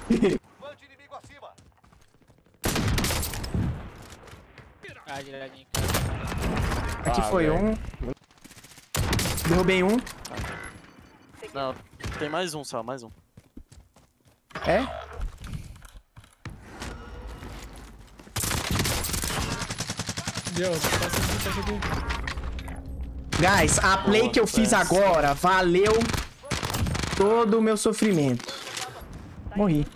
Aqui foi um. Derrubei um. Não, tem mais um só, mais um. É? Guys, a play que eu fiz agora valeu todo o meu sofrimento. Morri.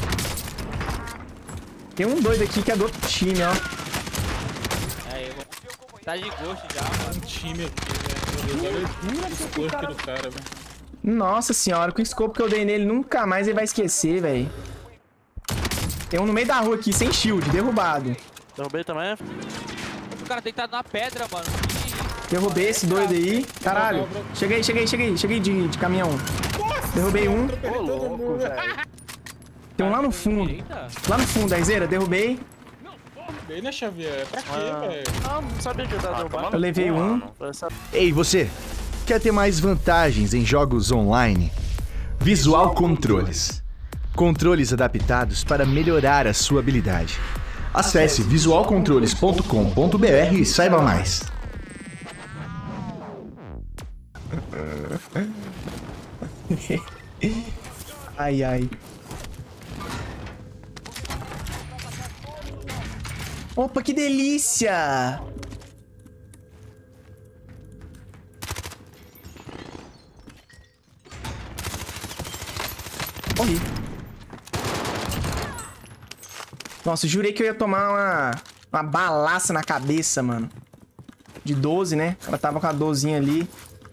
Tem um doido aqui que é do outro time, ó. Aí, tá de gosto já, mano. Um time aqui, velho. Olha o scope aqui do cara, velho. Nossa senhora, com o scope que eu dei nele, nunca mais ele vai esquecer, velho. Tem um no meio da rua aqui, sem shield, derrubado. Derrubei também. O cara deitado na pedra, mano. Derrubei esse doido aí. Caralho. Cheguei de caminhão. Derrubei um. Ô, louco, velho. Tem um lá no fundo. Lá no fundo, Aizeira, derrubei. Bem, né, Xavier? Pra quê, velho? Ah, não sabia que eu tava derrubando. Eu levei um. Ei, você! Quer ter mais vantagens em jogos online? Visual Controles. Controles adaptados para melhorar a sua habilidade. Acesse visualcontroles.com.br e saiba mais. Ai, ai. Opa, que delícia! Morri. Nossa, jurei que eu ia tomar uma balaça na cabeça, mano. De 12, né? Ela tava com a 12 ali.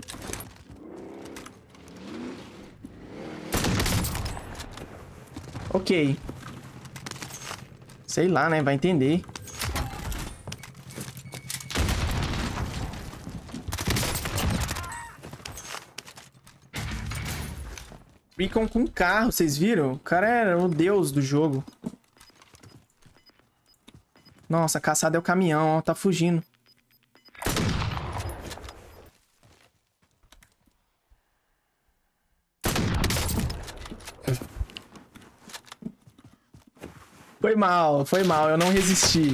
Ok. Sei lá, né? Vai entender. Recon com carro, vocês viram? O cara era o deus do jogo. Nossa, a caçada é o caminhão, ó. Tá fugindo. Foi mal, eu não resisti.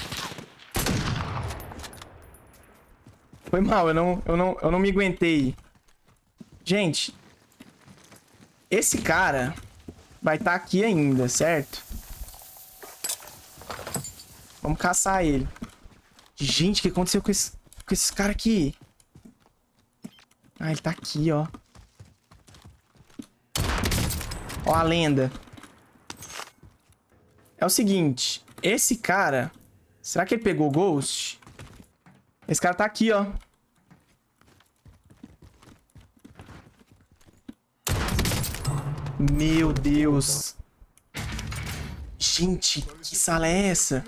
Foi mal, eu não me aguentei. Gente, esse cara vai estar aqui ainda, certo? Vamos caçar ele. Gente, o que aconteceu com esse cara aqui? Ah, ele tá aqui, ó. Ó a lenda. É o seguinte, esse cara... Será que ele pegou o Ghost? Esse cara tá aqui, ó. Meu Deus. Gente, que sala é essa?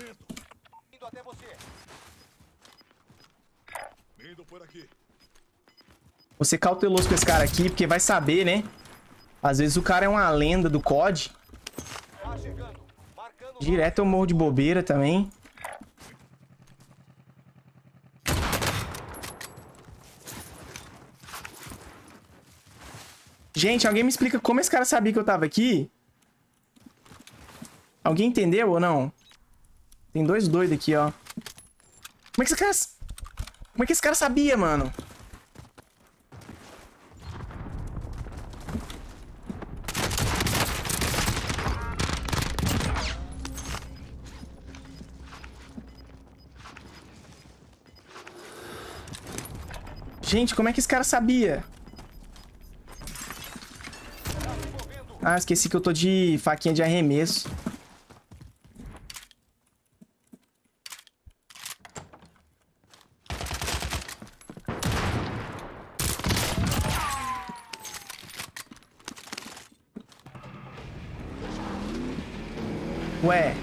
Vou ser cauteloso com esse cara aqui, porque vai saber, né? Às vezes o cara é uma lenda do COD. Direto eu morro de bobeira também. Gente, alguém me explica como esse cara sabia que eu tava aqui? Alguém entendeu ou não? Tem dois doidos aqui, ó. Como é que esse cara sabia, mano? Gente, como é que esse cara sabia? Ah, esqueci que eu tô de faquinha de arremesso. Ué.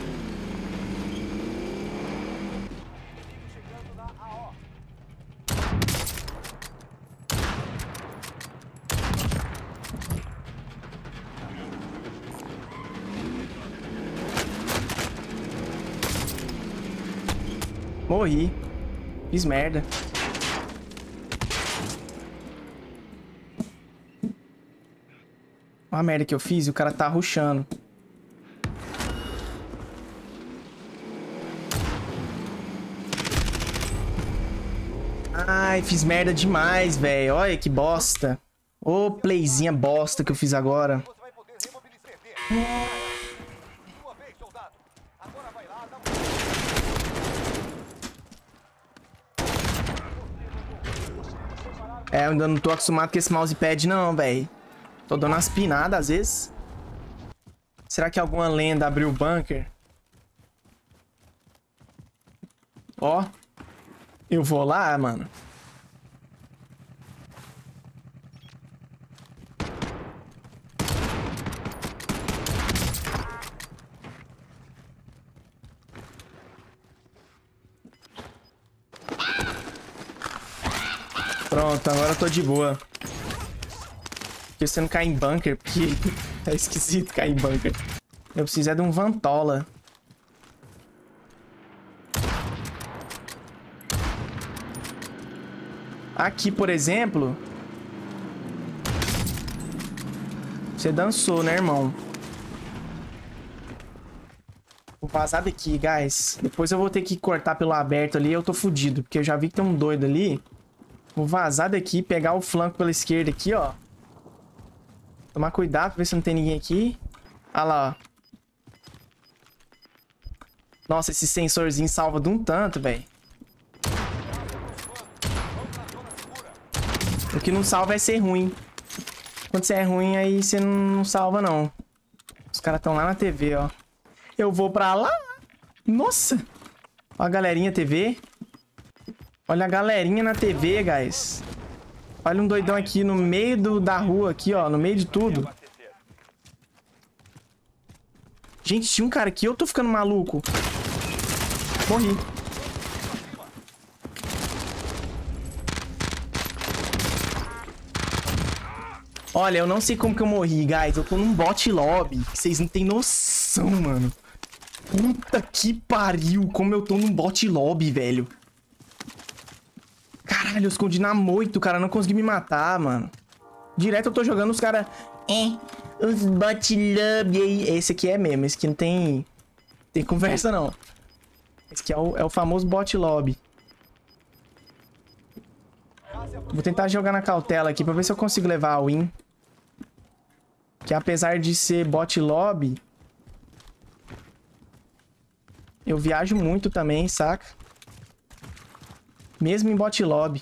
Morri. Fiz merda. Olha a merda que eu fiz e o cara tá rushando. Ai, fiz merda demais, velho. Olha que bosta. Ô, playzinha bosta que eu fiz agora. É, eu ainda não tô acostumado com esse mousepad não, velho. Tô dando umas pinadas às vezes. Será que alguma lenda abriu o bunker? Ó. Eu vou lá, mano. Pronto, agora eu tô de boa. Porque você não cai em bunker, porque é esquisito cair em bunker. Eu preciso é de um Vantola. Aqui, por exemplo... Você dançou, né, irmão? Vou vazar daqui, guys. Depois eu vou ter que cortar pelo aberto ali. Eu tô fudido, porque eu já vi que tem um doido ali. Vou vazar daqui, pegar o flanco pela esquerda aqui, ó. Tomar cuidado pra ver se não tem ninguém aqui. Ah lá, ó. Nossa, esse sensorzinho salva de um tanto, velho. O que não salva é ser ruim. Quando você é ruim, aí você não salva, não. Os caras estão lá na TV, ó. Eu vou pra lá. Nossa. Olha a galerinha TV. Olha a galerinha na TV, guys. Olha um doidão aqui no meio da rua, aqui, ó. No meio de tudo. Gente, tinha um cara aqui. Eu tô ficando maluco. Morri. Olha, eu não sei como que eu morri, guys. Eu tô num bot lobby. Vocês não tem noção, mano. Puta que pariu. Como eu tô num bot lobby, velho. Caralho, eu escondi na moita. O cara não conseguiu me matar, mano. Direto eu tô jogando os caras... os bot lobby aí. Esse aqui é mesmo. Esse aqui não tem... Tem conversa, não. Esse aqui é o famoso bot lobby. Vou tentar jogar na cautela aqui pra ver se eu consigo levar a win. Que apesar de ser bot lobby... Eu viajo muito também, saca? Mesmo em bot lobby.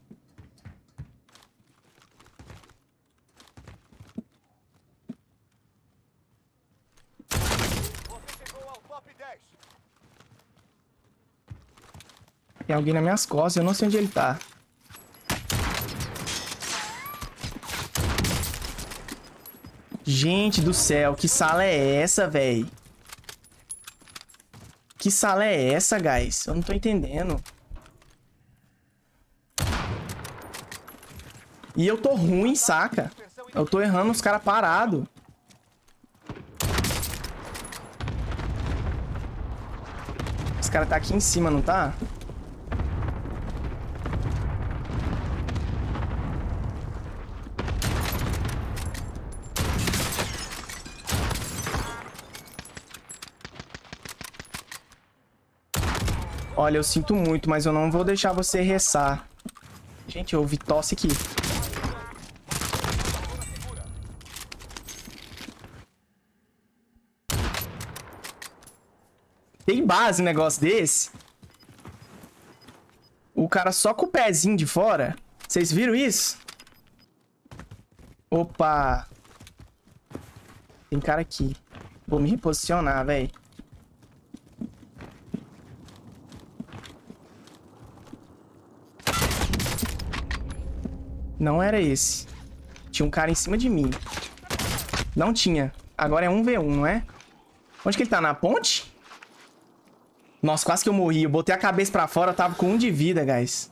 Tem alguém nas minhas costas, eu não sei onde ele tá. Gente do céu, que sala é essa, véi? Que sala é essa, guys? Eu não tô entendendo. E eu tô ruim, saca? Eu tô errando os caras parados. Esse cara tá aqui em cima, não tá? Olha, eu sinto muito, mas eu não vou deixar você ressar. Gente, eu ouvi tosse aqui. Tem base um negócio desse? O cara só com o pezinho de fora. Vocês viram isso? Opa. Tem cara aqui. Vou me reposicionar, velho. Não era esse. Tinha um cara em cima de mim. Não tinha. Agora é 1v1, não é? Onde que ele tá? Na ponte? Nossa, quase que eu morri. Eu botei a cabeça pra fora, eu tava com 1 de vida, guys.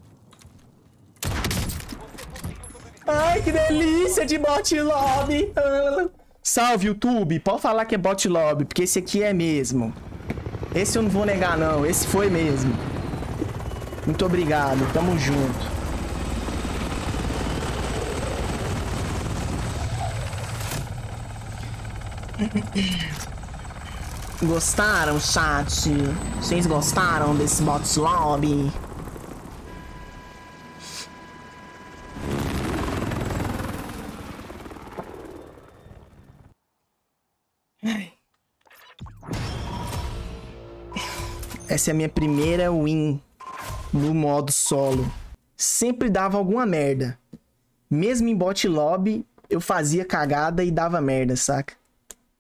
Ai, que delícia de bot lobby. Salve, YouTube. Pode falar que é bot lobby, porque esse aqui é mesmo. Esse eu não vou negar, não. Esse foi mesmo. Muito obrigado. Tamo junto. Gostaram, chat? Vocês gostaram desse bot lobby? Essa é a minha primeira win no modo solo. Sempre dava alguma merda. Mesmo em bot lobby, eu fazia cagada e dava merda, saca?